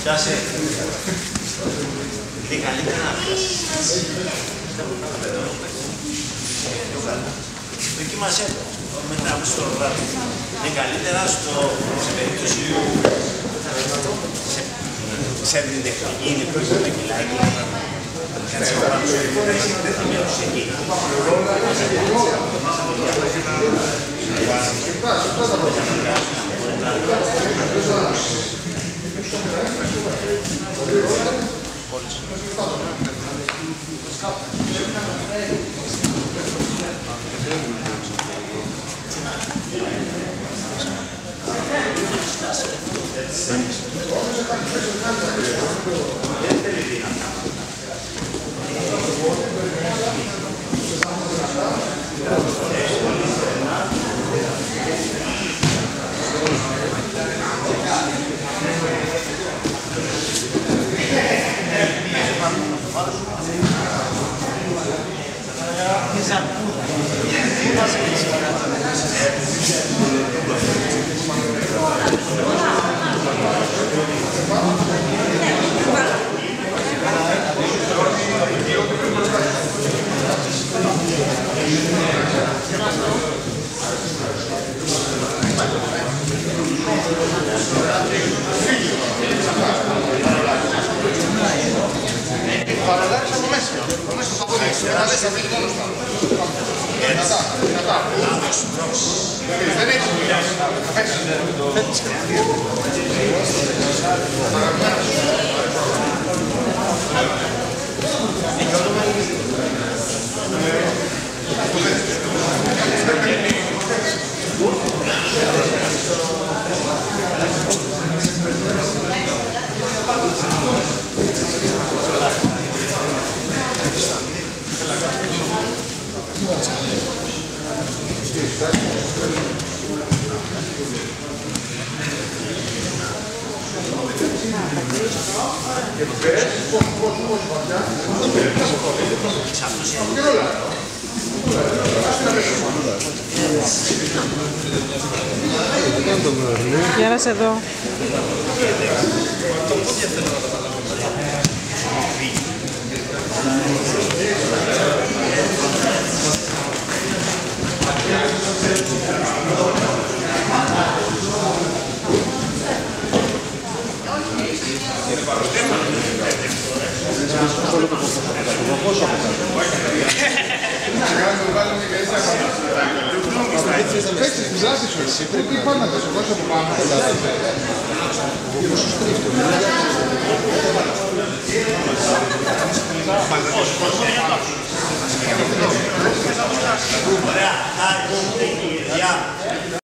Πιάσε. Είναι καλύτερα να πιάσεις. Δοκίμασέ το. Μετά από στο βράδυ. Είναι καλύτερα σε περίπτωση που σε ευρυντεχνική είναι πιο πολύ κιλάκι. Κάτσε να πάνω σου δεν θα μείνεις εκεί. Παραδάρεις από μέσα. Από μέσα θα ποδείς. Θα βρει μόνος πάνω. Δυνατά. Δεν έχεις δουλειάς. Για να σε δω. Παίξεις τις δράσεις σου εσύ, πρέπει πάντα να τα σηκώσεις από πάνω. Πόσο στρίφτω. Ωραία.